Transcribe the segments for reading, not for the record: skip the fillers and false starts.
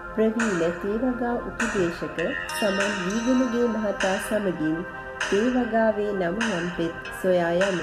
ප්‍රවීණ තේවගා උපදේශක සමන් වීගමගේ මහතා සමගින් තේවගාවේ නම යම්පෙත් සොයා යමු.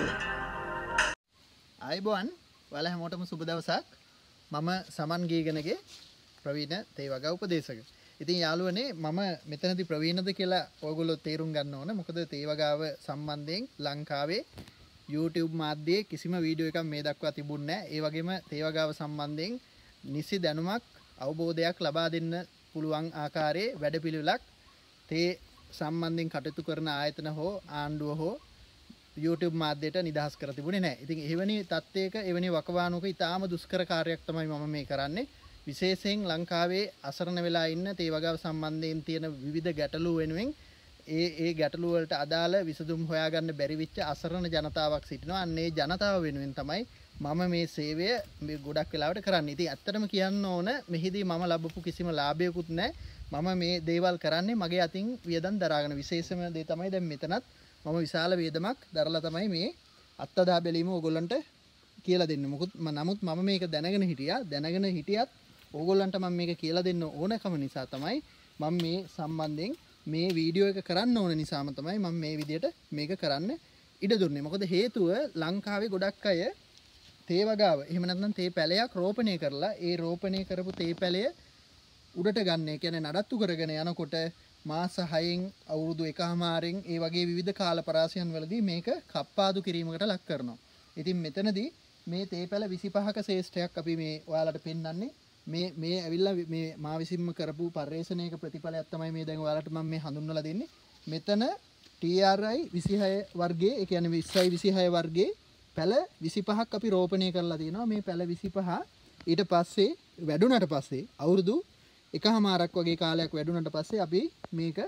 ආයුබෝවන් ඔයාලා හැමෝටම සුබ දවසක්. මම සමන් ගීගනගේ ප්‍රවීණ තේවගා උපදේශක. ඉතින් යාළුවනේ මම මෙතනදී ප්‍රවීණද කියලා ඔයගොල්ලෝ තේරුම් ගන්න ඕන. මොකද තේවගාව සම්බන්ධයෙන් ලංකාවේ YouTube මාධ්‍යයේ කිසිම වීඩියෝ එකක් මේ දක්වා තිබුණේ නැහැ. ඒ වගේම තේවගාව සම්බන්ධයෙන් නිසි දැනුමක් අවබෝධයක් ලබා දෙන්න පුළුවන් ආකාරයේ වැඩපිළිවෙලක් තේ සම්බන්ධයෙන් කටයුතු කරන ආයතන හෝ ආණ්ඩුව හෝ YouTube මාධ්‍යයට නිදහස් කර තිබුණේ නැහැ. ඉතින් එවැනි තත්ත්වයක එවැනි වකවානුවක ඉතාම දුෂ්කර කාර්යයක් තමයි මම මේ කරන්නේ. විශේෂයෙන් ලංකාවේ අසරණ වෙලා ඉන්න තේවගාව සම්බන්ධයෙන් තියෙන විවිධ ගැටලු වෙනුවෙන් ඒ ගැටලු වලට අදාළ විසඳුම් හොයාගන්න බැරි වෙච්ච අසරණ ජනතාවක් සිටිනවා. අන්න ඒ ජනතාව වෙනුවෙන් තමයි මම මේ සේවය මේ ගොඩක් වෙලාවට කරන්නේ. ඉතින් ඇත්තටම කියන්න ඕන මෙහිදී මම ලැබපු කිසිම ලාභයකුත් නැහැ. මම මේ දේවල් කරන්නේ මගේ අතින් වියදම් දරාගෙන. විශේෂම දේ තමයි දැන් මෙතනත් මම විශාල වියදමක් දරලා තමයි මේ අත්අදා බැලීම ඕගොල්ලන්ට කියලා දෙන්නේ. නමුත් මම මේක දැනගෙන හිටියත් ඕගොල්ලන්ට මම මේක කියලා දෙන්න ඕනකම නිසා තමයි මම මේ සම්බන්ධයෙන් මේ වීඩියෝ එක කරන්න ඕන නිසාම තමයි මම මේ විදියට මේක කරන්න ඉඩ දුන්නේ. මොකද හේතුව ලංකාවේ ගොඩක් අය තේවගාව එහෙම නැත්නම් තේ පැලයක් රෝපණය කරලා ඒ රෝපණය කරපු තේ පැලය උඩට ගන්න. ඒ කියන්නේ නඩත්තු කරගෙන යනකොට මාස 6න් අවුරුදු 1මාරෙන් ඒ වගේ විවිධ කාල පරාසයන් වලදී මේක කප්පාදු කිරීමකට ලක් කරනවා. ඉතින් මෙතනදී මේ තේ පැල 25ක ශ්‍රේෂ්ඨයක් අපි මේ ඔයාලට පෙන්වන්නේ. මේ ඇවිල්ලා මේ මා විසින්ම කරපු පර්යේෂණයක ප්‍රතිඵලයක් තමයි මේ දැන් ඔයාලට මම මේ හඳුන්වලා දෙන්නේ. මෙතන TRI 26 වර්ගයේ ඒ කියන්නේ 20යි 26 වර්ගයේ පැල 25ක් අපි රෝපණය කරලා තියෙනවා. මේ පැල 25 ඊට පස්සේ වැඩුණාට පස්සේ අවුරුදු එකහමාරක් වගේ කාලයක් වැඩුණාට පස්සේ අපි මේක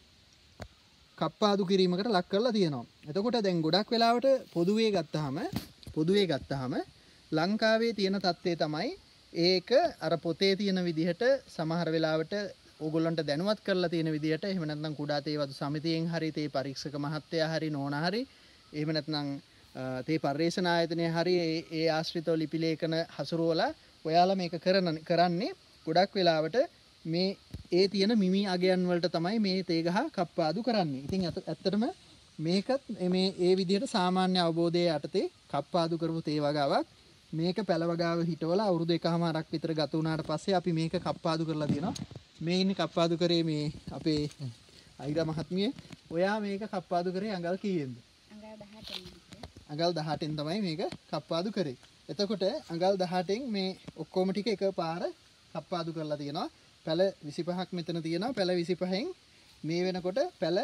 කප්පාදු කිරීමකට ලක් කරලා තියෙනවා. එතකොට දැන් ගොඩක් වෙලාවට පොදුවේ ගත්තාම ලංකාවේ තියෙන තත්ත්වය තමයි ඒක අර පොතේ තියෙන විදිහට සමහර වෙලාවට ඕගොල්ලන්ට දැනුවත් කරලා තියෙන විදිහට එහෙම නැත්නම් කුඩා තේවදු සමිතියෙන් හරි තේ පරීක්ෂක මහත්තයා හරි නෝනා හරි එහෙම නැත්නම් තේ පර්යේෂණ ආයතනයේ හරි ඒ ආශ්‍රිතව ලිපි ලේඛන හසුරුවලා ඔයාලා මේක කරන්නේ ගොඩක් වෙලාවට මේ ඒ තියෙන මිමි අගයන් වලට තමයි මේ තේ ගහ කප්පාදු කරන්නේ. ඉතින් ඇත්තටම මේකත් මේ ඒ විදිහට සාමාන්‍ය අවබෝධයේ යටතේ කප්පාදු කරපු තේ වගාවක් මේක පැලවගාව හිටවලා අවුරුදු එකමාරක් විතර ගත වුණාට පස්සේ අපි මේක කප්පාදු කරලා තියෙනවා. මේ ඉන්නේ කප්පාදු කරේ මේ අපේ අයිරා මහත්මිය. ඔයා මේක කප්පාදු කරේ අඟල් කීයෙන්ද? අඟල් 18න් තමයි මේක කප්පාදු කරේ. එතකොට අඟල් 18න් මේ ඔක්කොම ටික එකපාර කප්පාදු කරලා තියෙනවා. පැල 25ක් මෙතන තියෙනවා. පැල 25න් මේ වෙනකොට පැල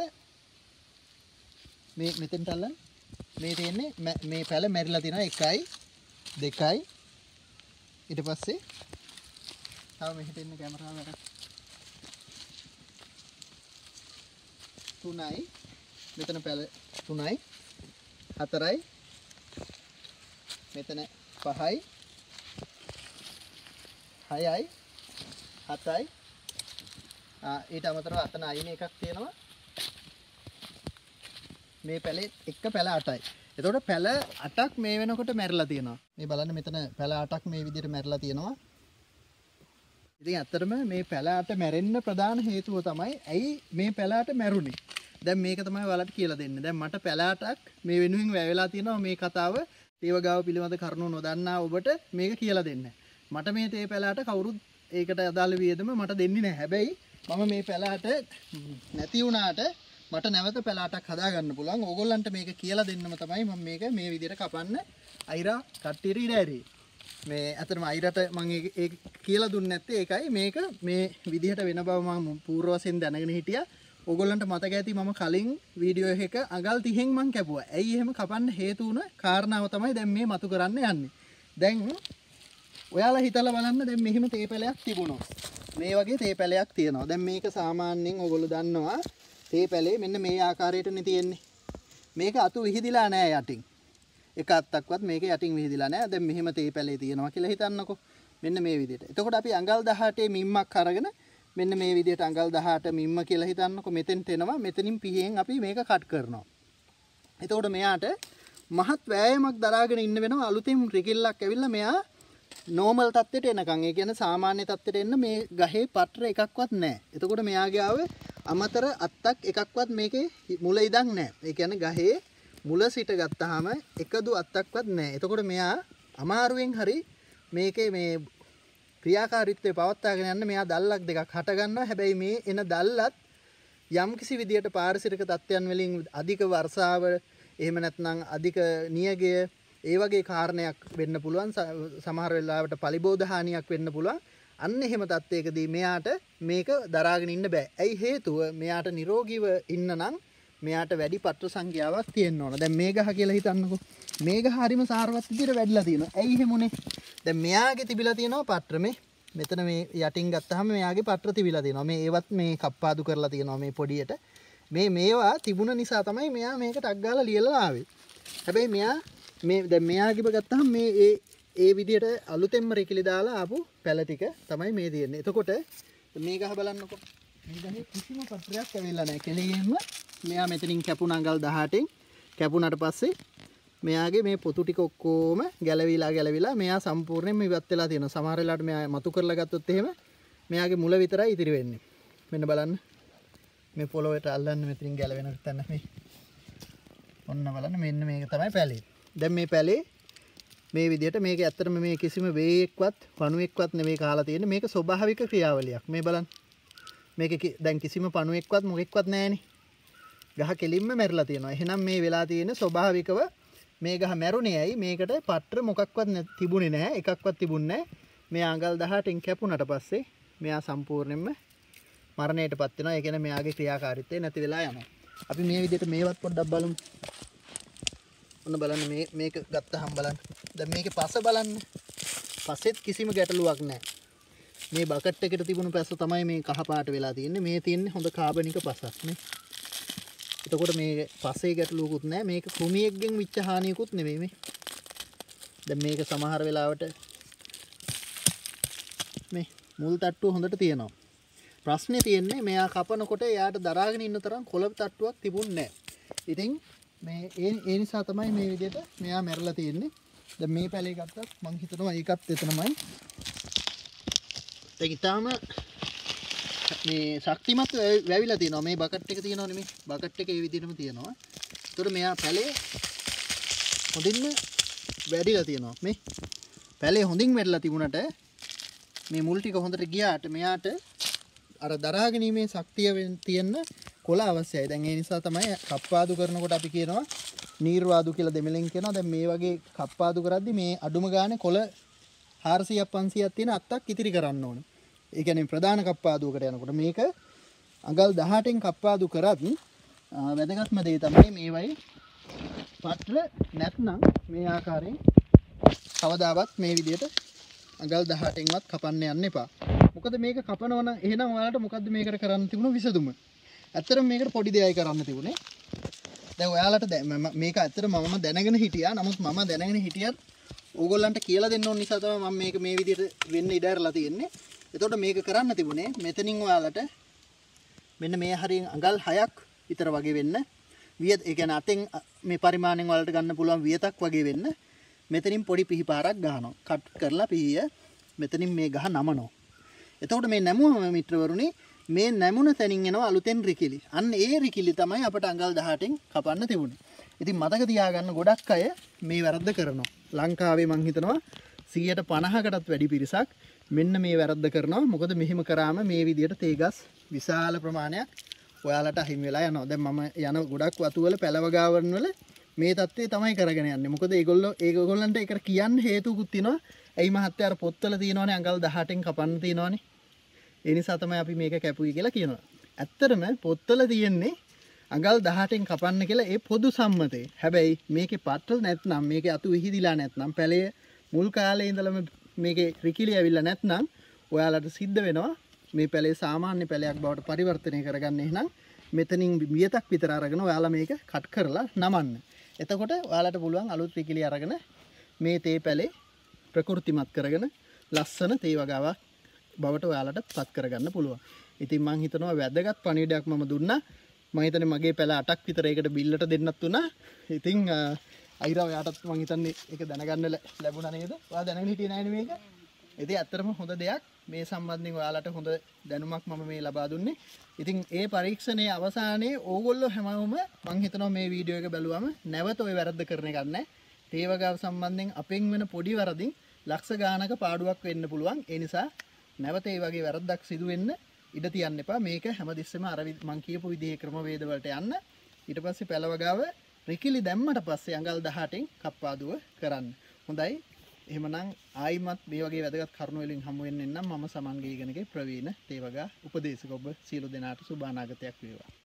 මේ මෙතෙන්ට අල්ලන්න. මේ තියෙන්නේ මේ පැල මැරිලා තියෙනවා 1යි 2යි ඊට පස්සේ තව මෙහෙට එන්න කැමරාව වැඩක් 3යි මෙතන පැල 3යි 4යි මෙතන 5යි 6යි 7යි ඊට අමතරව අතන අයින එකක් තියෙනවා. මේ පැලේ එක පැල 8යි. එතකොට පැල 8ක් මේ වෙනකොට මැරිලා තියෙනවා. මේ බලන්න මෙතන පැල 8ක් මේ විදිහට මැරිලා තියෙනවා. ඉතින් ඇත්තටම මේ පැල 8 මැරෙන්න ප්‍රධාන හේතුව තමයි ඇයි මේ පැල 8 මැරුණේ. දැන් මේක තමයි ඔයාලට කියලා දෙන්නේ. දැන් මට පැල 8ක් මේ වෙනුවෙන් වැය වෙලා තියෙනවා මේ කතාව තේවගාව පිළිබඳ කරුණු නොදන්නා ඔබට මේක කියලා දෙන්න. මට මේ තේ පැල 8 කවුරුත් ඒකට අදාළ වියදම මට දෙන්නේ නැහැ. හැබැයි මම මේ පැල 8 නැති වුණාට මට නැවත පැල 8ක් හදාගන්න පුළුවන්. ඕගොල්ලන්ට මේක කියලා දෙන්නම තමයි මම මේක මේ විදිහට කපන්න අයිරා කට්ටියට ඉඩ ඇරියේ. මේ අතරම අයිරට මම ඒක කියලා දුන්නේ නැත්තේ ඒකයි මේක මේ විදිහට වෙන බව මම පූර්ව වශයෙන් දැනගෙන හිටියා. ඕගොල්ලන්ට මතක ඇති මම කලින් වීඩියෝ එකක අඟල් 30න් මම කැපුවා. ඇයි එහෙම කපන්න හේතු වුණ කාරණාව තමයි දැන් මේ මතු කරන්න යන්නේ. දැන් ඔයාලා හිතලා බලන්න දැන් මෙහෙම තේ පැලයක් තිබුණොත් මේ වගේ තේ පැලයක් තියෙනවා. දැන් මේක සාමාන්‍යයෙන් ඕගොල්ලෝ දන්නවා තේ පැලේ මෙන්න මේ ආකාරයටනේ තියෙන්නේ. මේක අතු විහිදිලා නැහැ යටින්. එක අත්තක්වත් මේක යටින් විහිදිලා නැහැ. දැන් මෙහෙම තේ පැලේ තියෙනවා කියලා හිතන්නකෝ. මෙන්න මේ විදිහට. එතකොට අපි අඟල් 18 මිම්මක් අරගෙන මෙන්න මේ විදිහට අඟල් 18 මිම්ම කියලා හිතන්නකෝ. මෙතෙන්ට එනවා. මෙතනින් පිහියෙන් අපි මේක කට් කරනවා. එතකොට මෙයාට මහත් වෑයමක් දරාගෙන ඉන්න වෙනවා. අලුතින් රිකිල්ලක් ඇවිල්ලා මෙයා නෝමල් තත්ත්වයට එනකන් ඒ කියන්නේ සාමාන්‍ය තත්ත්වයට එන්න මේ ගහේ පට්‍ර එකක්වත් නැහැ. එතකොට මෙයාගේ ආවේ අමතර අත්තක් එකක්වත් මේකේ මුල ඉඳන් නැහැ. ඒ කියන්නේ ගහේ මුල සිට ගත්තාම එකදු අත්තක්වත් නැහැ. එතකොට මෙයා අමාරුවෙන් හරි මේකේ මේ ක්‍රියාකාරීත්වය පවත්වාගෙන යන්න මෙයා දැල්ලක් දෙකක් හට ගන්නවා. හැබැයි මේ එන දැල්ලත් යම්කිසි විදියට පාරිසරික තත්ත්වයන් වලින් අධික වර්ෂාව එහෙම නැත්නම් අධික නියගය ඒ වගේ කාරණයක් වෙන්න පුළුවන්. සමහර වෙලාවට පලිබෝධ හානියක් වෙන්න පුළුවන්. අන්න එහෙම තත්ත්වයකදී මෙයාට මේක දරාගෙන ඉන්න බෑ. ඇයි හේතුව? මෙයාට නිරෝගීව ඉන්න නම් මෙයාට වැඩි පත්‍ර සංඛ්‍යාවක් තියෙන්න ඕන. දැන් මේ ගහ කියලා හිතන්නකෝ. මේ ගහ හරිම සාරවත් විදිහට වැඩිලා තියෙනවා. ඇයි එහෙම උනේ? දැන් මෙයාගේ තිබිලා තියෙනවා පත්‍ර මේ. මෙතන මේ යටින් ගත්තාම මෙයාගේ පත්‍ර තිබිලා තියෙනවා. මේ ඒවත් මේ කප්පාදු කරලා තියෙනවා මේ පොඩියට. මේවා තිබුණ නිසා තමයි මෙයා මේකට අක් ගාලා ලියලා ආවේ. හැබැයි මෙයා මේ දැන් මෙයාගේව ගත්තාම මේ ඒ විදිහට අලුතෙන්ම රිකිලි දාලා ආපු පැල ටික තමයි මේ තියෙන්නේ. එතකොට මේ ගහ බලන්නකෝ. මේ ගහේ කිසිම පත්‍රයක් ඇවිල්ලා නැහැ. කෙලියෙන්ම මෙයා මෙතනින් කැපුණ අඟල් 18න් කැපුණාට පස්සේ මෙයාගේ මේ පොතු ටික ඔක්කොම ගැලවිලා මෙයා සම්පූර්ණයෙන්ම ඉවත් වෙලා තියෙනවා. සමහර වෙලාවට මෙයා මතු කරලා ගත්තොත් එහෙම මෙයාගේ මුල විතරයි ඉතිරි වෙන්නේ. මෙන්න බලන්න. මේ පොළොවට අල්ලන්න මෙතනින් ගැලවෙන තැන මේ. ඔන්න බලන්න මෙන්න මේක තමයි පැලේ. දැන් මේ පැලේ මේ විදිහට මේක ඇත්තටම මේ කිසිම වේයක්වත් පණුවෙක්වත් නෙමෙයි කාලා තියෙන්නේ. මේක ස්වභාවික ක්‍රියාවලියක්. මේ බලන්න. මේක දැන් කිසිම පණුවෙක්වත් මොකෙක්වත් නැහැනේ. ගහ කෙලින්ම මැරිලා තියෙනවා. එහෙනම් මේ වෙලා තියෙන ස්වභාවිකව මේ ගහ මැරුණේ ඇයි? මේකට පත්‍ර මොකක්වත් තිබුණේ නැහැ. එකක්වත් තිබුණේ නැහැ. මේ අඟල් 18න් කැපුණාට පස්සේ මෙයා සම්පූර්ණයෙන්ම මරණයටපත් වෙනවා. ඒ කියන්නේ මෙයාගේ ක්‍රියාකාරීත්වය නැති වෙලා යනවා. අපි මේ විදිහට මේවත් පොඩ්ඩක් බලමු. ඔන්න බලන්න මේක ගත්තාම බලන්න. දැන් මේකේ පස බලන්න. පසෙත් කිසිම ගැටලුවක් නැහැ. මේ බකට් එකට තිබුණු පස තමයි මේ කහ පාට වෙලා තියෙන්නේ. මේ තියෙන්නේ හොඳ කාබනික පසක් නේ. එතකොට මේ පසේ ගැටලුවකුත් නැහැ. මේක කෘමියෙක්ගෙන් විච්ච හානියකුත් නෙමෙයි මේ. දැන් මේක සමහර වෙලාවට මේ මුල් තට්ටුව හොඳට තියෙනවා. ප්‍රශ්නේ තියෙන්නේ මෙයා කපනකොට එයාට දරාගෙන ඉන්න තරම් කොළ තට්ටුවක් තිබුණේ නැහැ. ඉතින් මේ ඒ නිසා තමයි මේ විදිහට මෙයා මැරලා තියෙන්නේ. දැන් මේ පැලේ ගත්තත් මං හිතනවා ඒකත් එතනමයි. දැන් ඊටාම මේ ශක්තිමත් වැවිලා තියෙනවා. මේ බකට් එක තියෙනවනේ මේ. බකට් එක ඒ විදිහටම තියෙනවා. ඒතර මෙයා පැලේ හොඳින්ම වැඩිලා තියෙනවා. මේ පැලේ හොඳින් වැඩිලා තිබුණට මේ මුල් ටික හොඳට ගියාට මෙයාට අර දරා ගැනීමේ ශක්තිය තියෙන කොළ අවශ්‍යයි. දැන් ඒ නිසා තමයි කප්පාදු කරනකොට අපි කියනවා නීර්වාදු කියලා දෙමළෙන් කියනවා. දැන් මේ වගේ කප්පාදු කරද්දි මේ අඩුම ගානේ කොළ 400ක් 500ක් තියෙන අත්තක් ඉතිරි කරන්න ඕනේ. ඒ කියන්නේ ප්‍රධාන කප්පාදුවකට යනකොට මේක අඟල් 18න් කප්පාදු කරත් වැදගත්ම දේ තමයි මේවයි පත්‍ර නැත්නම් මේ ආකාරයෙන් කවදාවත් මේ විදිහට අඟල් 18න්වත් කපන්න යන්න එපා. මොකද මේක කපනවා නම් එහෙනම් ඔයාලට මොකද්ද මේකට කරන්න තිබුණු විසඳුම? ඇත්තටම මේකට පොඩි දෙයයි කරන්න තිබුණේ. දැන් ඔයාලට මේක ඇත්තටම මම දැනගෙන හිටියා. නමුත් මම දැනගෙන හිටියත් ඕගොල්ලන්ට කියලා දෙන්න ඕන නිසා තමයි මම මේක මේ විදිහට වෙන්න ඉඩ ඇරලා තියෙන්නේ. එතකොට මේක කරන්න තිබුණේ මෙතනින් ඔයාලට මෙන්න මේ හරියෙන් අඟල් 6ක් විතර වගේ වෙන්න වියත ඒ කියන්නේ අතෙන් මේ පරිමාණයෙන් ඔයාලට ගන්න පුළුවන් වියතක් වගේ වෙන්න මෙතනින් පොඩි පිහිපාරක් ගහනවා. කට් කරලා පිහිය මෙතනින් මේ ගහ නමනවා. එතකොට මේ නැමුවම මිත්‍රවරුනි මේ නැමුණ තැනින් එනවා අලුතෙන් රිකිලි. අන්න ඒ රිකිලි තමයි අපට අඟල් 18න් කපන්න තිබුණේ. ඉතින් මතක තියාගන්න ගොඩක් අය මේ වැරද්ද කරනවා. ලංකාවේ මං හිතනවා 150කටත් වැඩි පිරිසක් මෙන්න මේ වැරද්ද කරනවා. මොකද මෙහෙම කරාම මේ විදියට තේගස් විශාල ප්‍රමාණයක් ඔයාලට අහිමි වෙලා යනවා. දැන් මම යන ගොඩක් වතුවල පැලවගාවන් වල මේ தත්ත්වය තමයි කරගෙන යන්නේ. මොකද ඒගොල්ලන්ට ඒකට කියන්න හේතුකුත් තියෙනවා. ඇයි මහත්තයා අර පොත්වල තියෙනවනේ අඟල් 18න් කපන්න තියෙනවනේ. ඒ නිසා තමයි අපි මේක කැපුවේ කියලා කියනවා. ඇත්තටම පොත්වල තියෙන්නේ අඟල් 18න් කපන්න කියලා ඒ පොදු සම්මතේ. හැබැයි මේකේ පත්‍ර නැත්නම් මේකේ අතු විහිදිලා නැත්නම් පැලේ මුල් කාලේ ඉඳලම මේකේ රිකිලි ඇවිල්ලා නැත්නම් ඔයාලට සිද්ධ වෙනවා මේ පැලේ සාමාන්‍ය පැලයක් බවට පරිවර්තනය කරගන්න. එහෙනම් මෙතනින් වියතක් විතර අරගෙන ඔයාලා මේක කට් කරලා නමන්න. එතකොට ඔයාලට පුළුවන් අලුත් රිකිලි අරගෙන මේ තේ පැලේ ප්‍රකෘතිමත් කරගෙන ලස්සන තේ වගාවක් බවට ඔයාලට පත් කරගන්න පුළුවන්. ඉතින් මම හිතනවා වැදගත් පණිවිඩයක් මම දුන්නා. මම හිතන්නේ මගේ පැල 8ක් විතර ඒකට බිල්ලට දෙන්නත් උනා. ඉතින් අයිරා ඔයාටත් මම හිතන්නේ ඒක දැනගන්න ලැබුණා නේද? ඔයා දැනගෙන හිටියේ නෑනේ මේක? ඉතින් ඇත්තටම හොඳ දෙයක් මේ සම්බන්ධයෙන් ඔයාලට හොඳ දැනුමක් මම මේ ලබා දුන්නේ. ඉතින් ඒ පරීක්ෂණයේ අවසානයේ ඕගොල්ලෝ හැමෝම මං හිතනවා මේ වීඩියෝ එක බැලුවම නැවත ওই වැරද්ද කරන එකක් නැහැ. තේ වගාව සම්බන්ධයෙන් අපෙන් වෙන පොඩි වරදින් ලක්ෂ ගානක පාඩුවක් වෙන්න පුළුවන්. ඒ නිසා නැවත ඒ වගේ වැරද්දක් සිදු වෙන්න ඉඩ තියන්න එපා. මේක හැමතිස්සෙම අර මං කියපු විදිහේ ක්‍රමවේද වලට යන්න. ඊට පස්සේ පැල වගාව රිකිලි දැම්මට පස්සේ අඟල් 18න් කප්පාදුව කරන්න. හොඳයි. එහෙමනම් ආයිමත් මේ වගේ වැදගත් කරුණු වලින් හමු වෙන්න නම් මම සමන් ගීගණගේ ප්‍රවීණ තේ වගා උපදේශක ඔබ සියලු දෙනාට සුබ අනාගතයක් වේවා.